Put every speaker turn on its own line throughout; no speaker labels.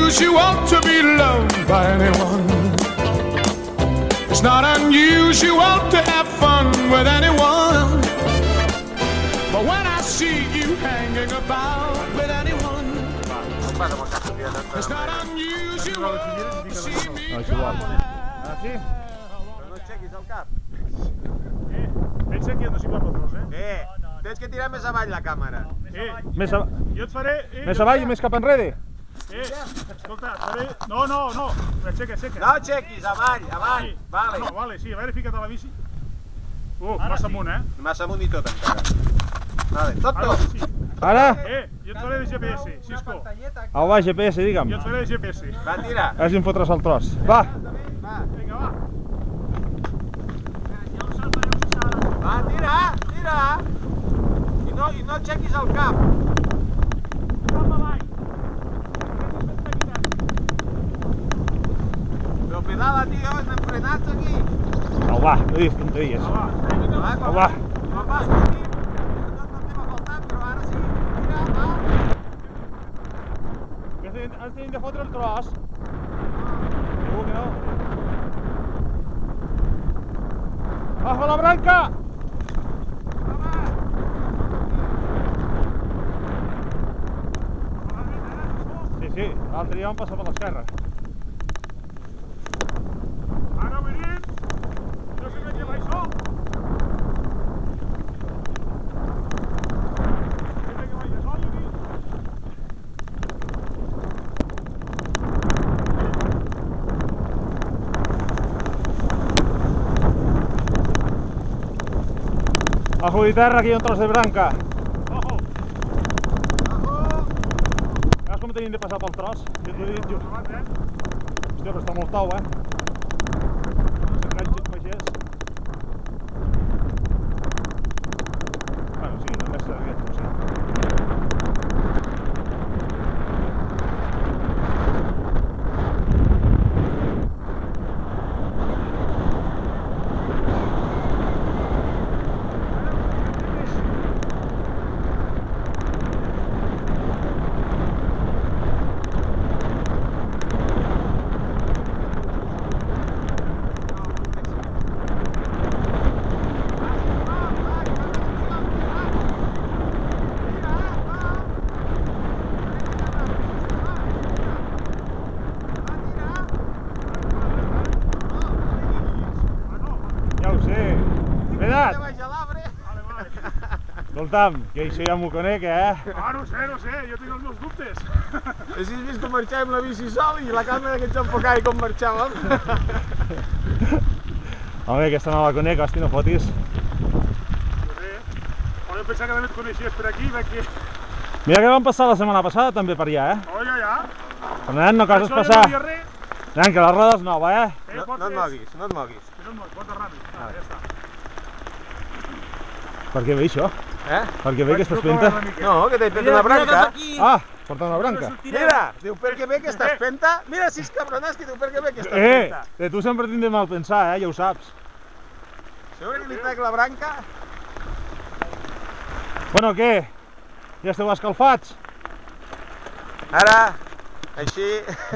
unusual to be loved by anyone. It's not unusual to have fun with anyone. But when I see you hanging about with anyone, it's not unusual to see me cry.
Ah, sí?
Però no aixequis el cap.
Pensa que no s'hi va per dos,
Tens que tirar més avall la càmera.
Jo et faré...
Més avall i més cap enrere?
Escolta, et faré... No, aixeca.
No aixequis, avall. Vale.
No, vale, sí, a veure, fica't a la bici. Massa amunt,
Massa amunt i tot encara. Vale, tot.
Ara?
Jo et faré de GPS, Cisco.
Au, va, GPS, digue'm.
Jo et faré de GPS.
Va, tira.
A veure si em fotràs el tros. Va!
Vinga, va.
Va, tira. I no aixequis el cap. Però pedala, tio, anem frenats aquí.
Au, va, no diguis tonteries. Au, va.
Home, escolti, no t'hem faltat, però ara sí. Tira, va.
Ens tenim de fotre el tros. Segur que no. Agafa la branca! Sí, l'altre dia vam passar per l'esquerra.
Ara venim. No sé què va això.
Ajo de terra, aquí hi ha un tros de branca.
Ojo.
Veus com tenim de passar pel tros? Ja t'ho he dit jo. Hòstia, però està molt tau, S'enganxa el pagès. Bueno, sí, només s'ha dit, no sé. Escolta'm, que això ja m'ho conec,
No sé, jo tinc els meus dubtes.
Has vist com marxàvem la bici sol i la càmera que ens enfocava i com marxàvem?
Home, aquesta no la conec, hosti, no fotis.
Jo pensava que també et coneixies per aquí, perquè...
Mira que vam passar la setmana passada també per allà,
Ja.
Però nen, no coses passar. Nen, que la roda és nova,
No et moguis.
Porta ràpid, ja està.
Per què ve això? Per què ve aquesta espenta?
No, que t'he fet una branca.
Ah, porta una branca.
Mira, diu, per què ve aquesta espenta? Mira, sis cabrones, que diu, per què ve aquesta espenta?
De tu sempre tinc de mal pensar, ja ho saps.
Segur que li trec la branca?
Bueno, què? Ja esteu escalfats?
Ara, així...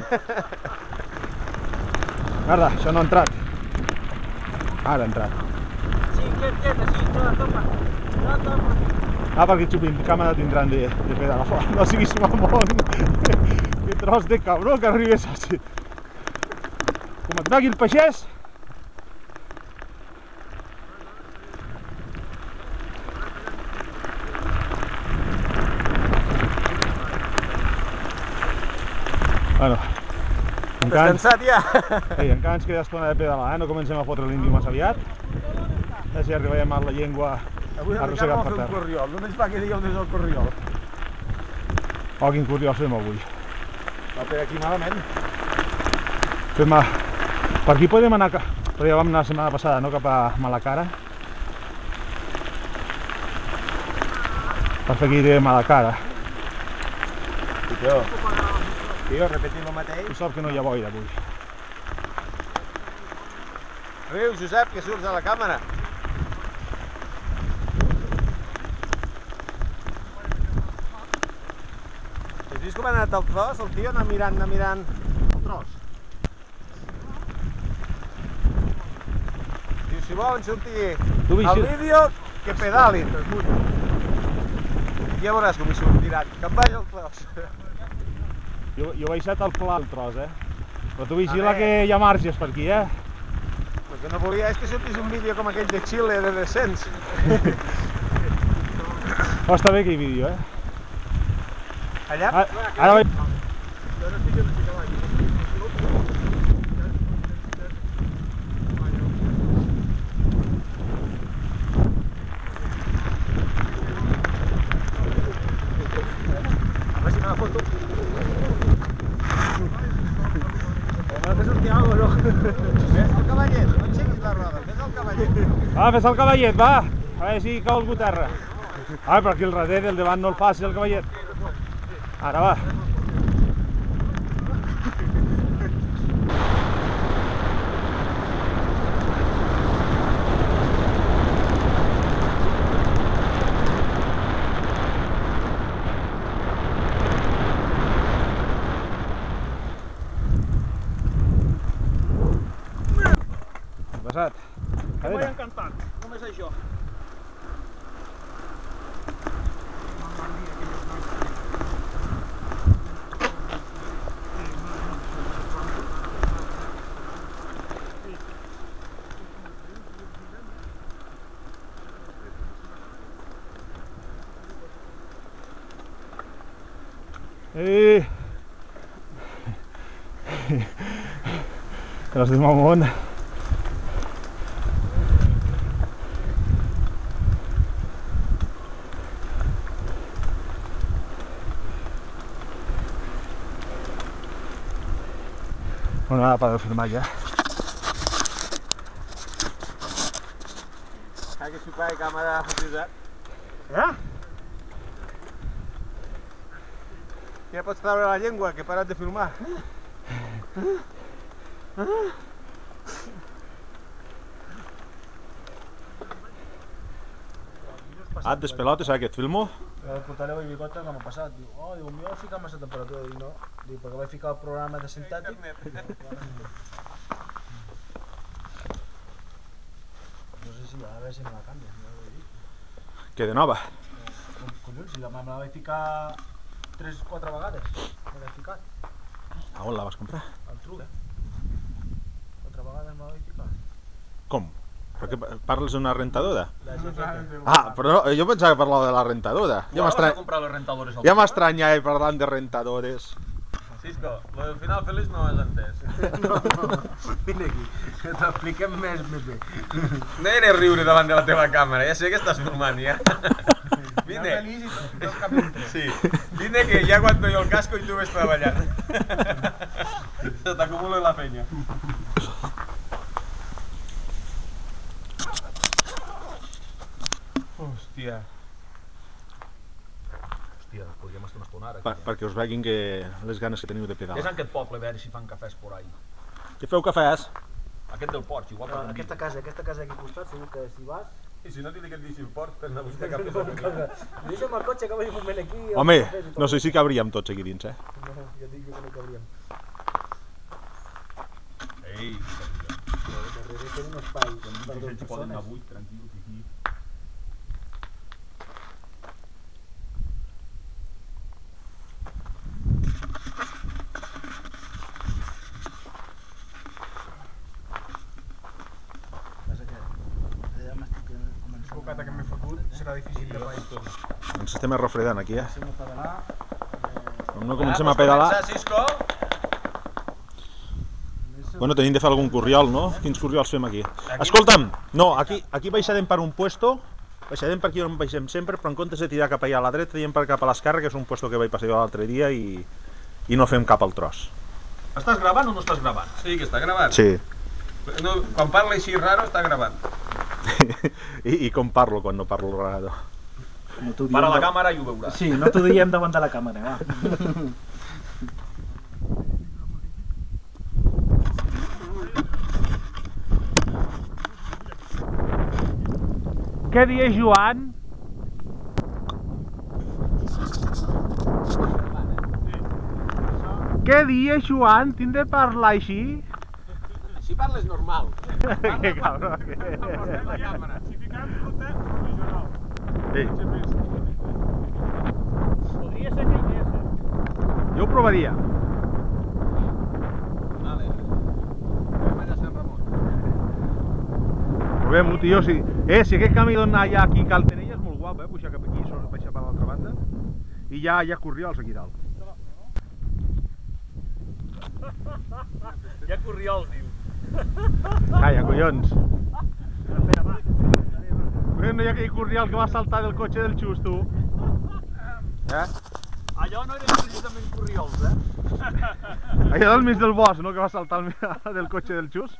Merda, això no ha entrat. Ara ha entrat.
Sí, quiet, així, topa.
Ah, perquè xupin-càmera tindran de pedalar fora. No siguis mamón. Que tros de cabró que arribes així. Com et vegi el pagès. Bueno,
Estàs cansat ja?
Encara ens queda estona de pedalar, no comencem a fotre l'indi massa aviat. A veure si arribarem a la llengua arrossegat per terra.
Corriol, només fa que digui on és el corriol.
Oh, quin corriol fem avui.
Va per aquí malament.
Per aquí podem anar, però ja vam anar la setmana passada, no? Cap a Malacara. Per fer aquí de Malacara.
Tio, repetim el mateix.
Tu saps que no hi ha boira avui.
Riu, Josep, que surts a la càmera. Has vist com ha anat el tros? El tio anar mirant el tros. Diu, si volen sortir al vídeo, que pedalin. Ja veuràs com hi sortiran, que em vagi el tros.
Jo he baixat al pla el tros, Però tu vigila que hi ha marges per aquí,
El que no volia és que sortís un vídeo com aquell de Xile de descens.
Oh, està bé aquell vídeo,
Allà?
Ara vaig...
A veure si me la foto. M'ha de sortir alguna cosa, no? Ves el cavallet, no enxeguis la roda, ves el cavallet.
Va, fes el cavallet, va! A veure si cau algú a terra. Però aquí el darrere, el davant no el faci, el cavallet. Ara va. Passat.
M'he encantat, només això.
Tras de mamón. Bueno, nada para filmar ya.
Hay que supar càmera fotitat. Ja pots treure la llengua, que he parat de filmar.
Despelote, ¿sabes qué? ¿Te filmo?
El portaré a bicota com ha passat. Diu, millor ficar massa temperatura. Diu, no. Diu, perquè vaig ficar el programa de sintètic. No sé si a veure si me la canvia.
¿Qué de nova?
Collons, si me la vaig ficar 3-4 vegades. Me l'he ficat.
A on la vas comprar?
Al truc. 4 vegades me la vaig ficar.
Com? Per què parles d'una rentadora?
La jaqueta.
Però no, jo pensava que parlava de la rentadora.
Vas a comprar les rentadores al
Ja m'estranya parlant de rentadores.
Cisco, lo del final feliç no has entès.
Vine aquí, que t'expliquem més bé.
No eres riure davant de la teva càmera, ja sé que estàs filmant ja. Vine. Sí. Vine que ya aguanto yo el casco y tú ves treballant. Se t'acumula la feina. Hòstia. Hòstia, podríem estar una estona ara.
Perquè us veguin que les ganes que teniu de
És
pedalar.
en aquest poble, a veure si fan cafès por ahí.
Que feu cafès?
Aquest del Porx, igual per
Aquesta casa aquí al costat, segur que si vas...
I si no t'hi que et deixi el Porx per anar a buscar cafès.
Deixa'm el cotxe que vaig un moment aquí...
Home, no sé si cabríem tots aquí dins,
No, jo dic que no cabríem.
Ei,
Darrere té un espai per dues
ells poden anar
persones.
buit, tranquils, aquí.
Passa que ja m'estic començant...
Bocata que m'he fotut, serà difícil de pair.
Ens estem refredant aquí,
Comencem a pedalar.
Com no comencem a pedalar...
Cisco?
Bueno, tenim de fer algun corriol, no? Quins corriols fem aquí? Escolta'm, no, aquí baixarem per un puesto, baixarem per aquí on baixem sempre, però en comptes de tirar cap allà a la dreta, tirem per cap a l'esquerra, que és un puesto que vaig passar jo l'altre dia i no fem cap al tros.
Estàs gravant o no estàs gravant? Sí, que està gravant.
Sí.
No, quan parla així raro, està gravant.
I com parlo quan no parlo raro?
Para la càmera i ho veuràs.
Sí, no t'ho diem davant de la càmera, va.
Què dius, Joan? Què dius, Joan? Tinc de parlar així?
Així parles normal.
Que cabró, que...
La càmera.
Si fiquem ruta regional.
Ei,
Podria ser que hi anés.
jo ho provaria.
Vale. Anem allà a Sant Ramon.
Provem-ho, tio. Si aquest camí d'on hi ha aquí a Caltenella és molt guap, pujar cap aquí, baixar per l'altra banda. I hi ha corriols aquí dalt.
Hi ha corriols, diu.
Calla, collons. No hi ha aquell corriol que va saltar del cotxe del Xus, tu.
Allò no eren precisament corriols,
Allà del mig del bosc, no? Que va saltar del cotxe del Xus.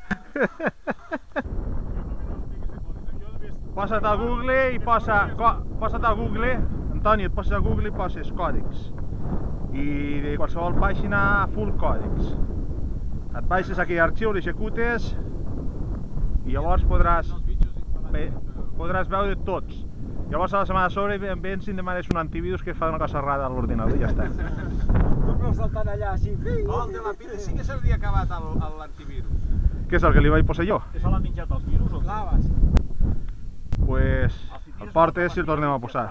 Posa't a Google i posa't a Google, Antoni, et poses a Google i poses còdecs. I de qualsevol pàgina full còdecs. Et baixes aquell arxiu, l'executes i llavors podràs veure tots. Llavors a la setmana sobre vens i em demanes un antivirus que fa una cosa rara a l'ordinador i ja està.
Torno saltant allà així.
Oh, el de la Pili sí que se li ha acabat l'antivirus.
Què és el que li vaig posar jo?
Que se l'han menjat els virus o què?
Claves.
Pues el portes i el tornem a posar.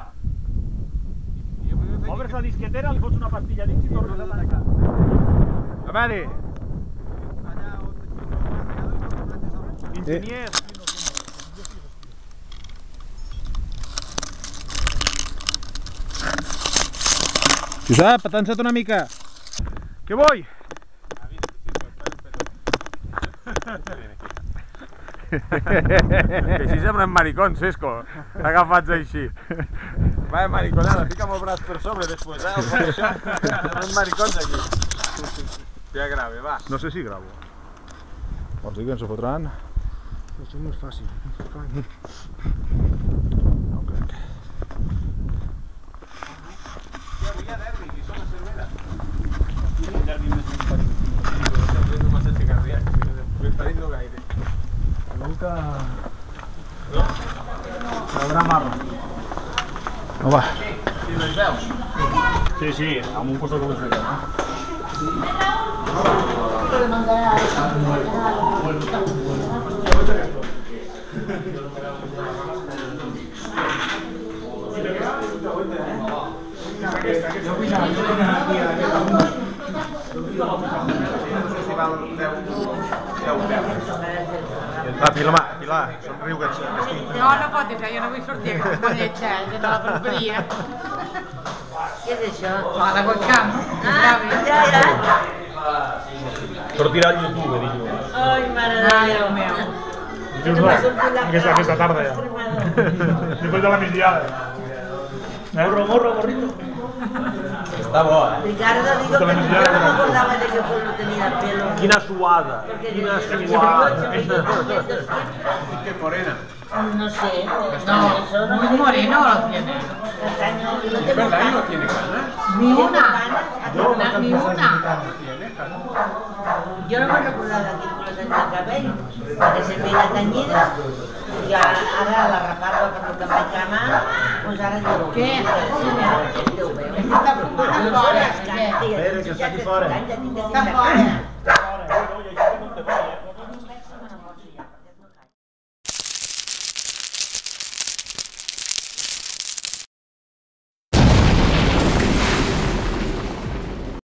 Obres la disquetera, li fots una pastilla dins i tornes a tancar.
A veure,
Allà on et fico el carregador i no el
enginyers. Josep, atensa't una mica. Què vull?
Que així semblen maricons, Cesco. Agafats així. Vaya mariconada, fica'm el braç per sobre després, El fa això. Semblen maricons aquí. Ja grave, va.
No sé si gravo. Vols dir que ens ho fotran?
Això és molt fàcil.
No crec.
Ja, avui hi ha derbi, qui són a Cervera? Un derbi més ben parit. Estem fent un massatge cardíac, ben parit no gaire.
Segur que... Haurà marro.
No va.
Sí, les veus?
Sí, sí, amb un costat com es veu.
Va, Pilar, somriu que estic...
No, no pot ser, jo no vull sortir amb lletja de la peluqueria.
Què és això?
La webcam.
Ja.
Sortirà al YouTube, dic jo.
Ai, mare de
Ai,
Déu.
Déu meu.
Dius no, aquesta tarda ja. Després de la migdiada. Morro, morrito.
Està bo,
Ricardo, digo que yo no me acordaba de que pueblo tenía pelo.
Quina suada.
Quina
Que morena.
No sé.
No, muy moreno lo tiene.
Castaño, no tengo
¿Verdad? ¿No
canas.
tiene ganas?
Ni una. Ni una.
Yo no me recordaba que con los años de cabello, que se veía teñida, y ahora la rapada cuando que vaig anar, pues ara jo...
Què?
Està fora,
Espera, que està aquí fora.
Està fora.